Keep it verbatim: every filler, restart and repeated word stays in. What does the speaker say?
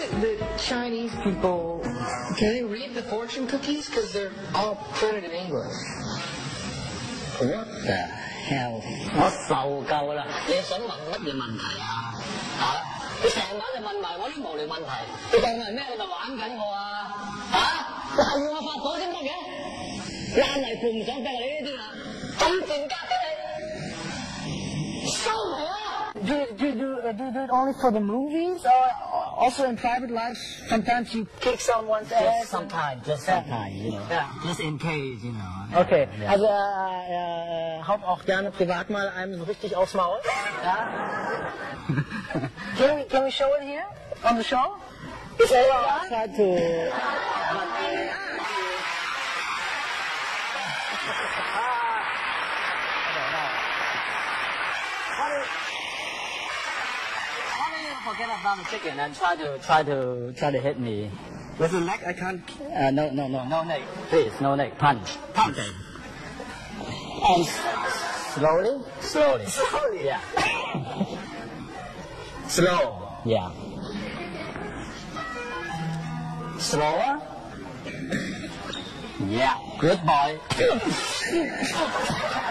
the Chinese people, can they read the fortune cookies? Because they're all printed in English. What the hell? 我受夠啦！你想問乜嘢問題啊？嚇！你成晚就問埋我啲無聊問題，你當我係咩？你咪玩緊我啊！嚇！你係要我發火先得嘅？爛泥扶唔上壁啊！你呢啲啊，咁賤格嘅你，收皮啊！ Do you, do, you do, uh, do you do it only for the movies, or also in private life? Sometimes you kick someone's ass. Just sometimes, just sometimes, you know. Yeah. Just in case, you know. Okay. Yeah. Also äh, äh, haut auch gerne privat mal einem so richtig aufs Maul. Ja. Can we can we show it here on the show? So I try to. Forget about the chicken and try to try to try to hit me. With the leg, I can't. Uh, no, no, no, no neck. Please, no neck. Punch, punch. Okay. And slowly, slowly, Slowly. Yeah. Slow. Yeah. Slower. Yeah. Good boy.